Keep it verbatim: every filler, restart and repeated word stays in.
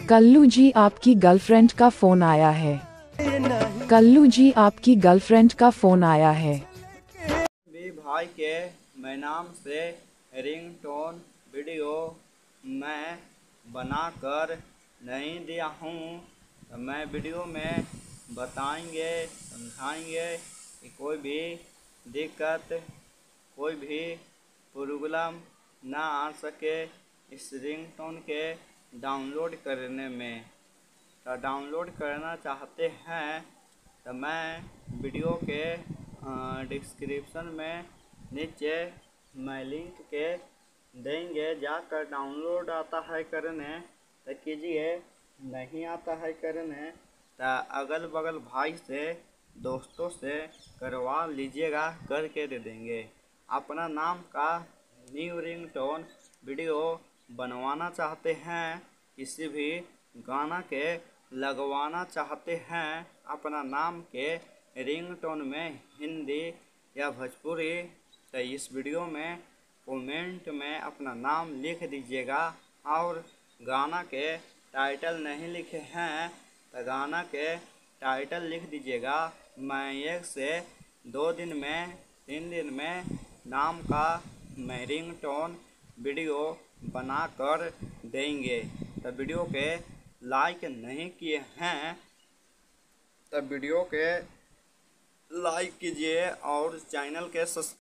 कल्लू जी आपकी गर्लफ्रेंड का फोन आया है। कल्लू जी आपकी गर्लफ्रेंड का फोन आया है। भी भाई के मैं नाम से रिंगटोन वीडियो मैं बनाकर नहीं दिया हूँ। तो मैं वीडियो में बताएंगे समझाएंगे कि कोई भी दिक्कत कोई भी प्रॉब्लम ना आ सके इस रिंगटोन के डाउनलोड करने में। तो डाउनलोड करना चाहते हैं तो मैं वीडियो के डिस्क्रिप्शन में नीचे मैं लिंक के देंगे, जाकर डाउनलोड आता है करने तो कीजिए, नहीं आता है करने तो अगल बगल भाई से दोस्तों से करवा लीजिएगा, करके दे देंगे। अपना नाम का न्यू रिंगटोन वीडियो बनवाना चाहते हैं, किसी भी गाना के लगवाना चाहते हैं अपना नाम के रिंगटोन में हिंदी या भोजपुरी, तो इस वीडियो में कमेंट में अपना नाम लिख दीजिएगा। और गाना के टाइटल नहीं लिखे हैं तो गाना के टाइटल लिख दीजिएगा। मैं एक से दो दिन में तीन दिन में नाम का मैं रिंगटोन वीडियो बना कर देंगे। तो वीडियो के लाइक नहीं किए हैं तो वीडियो के लाइक कीजिए और चैनल के सब्सक्राइब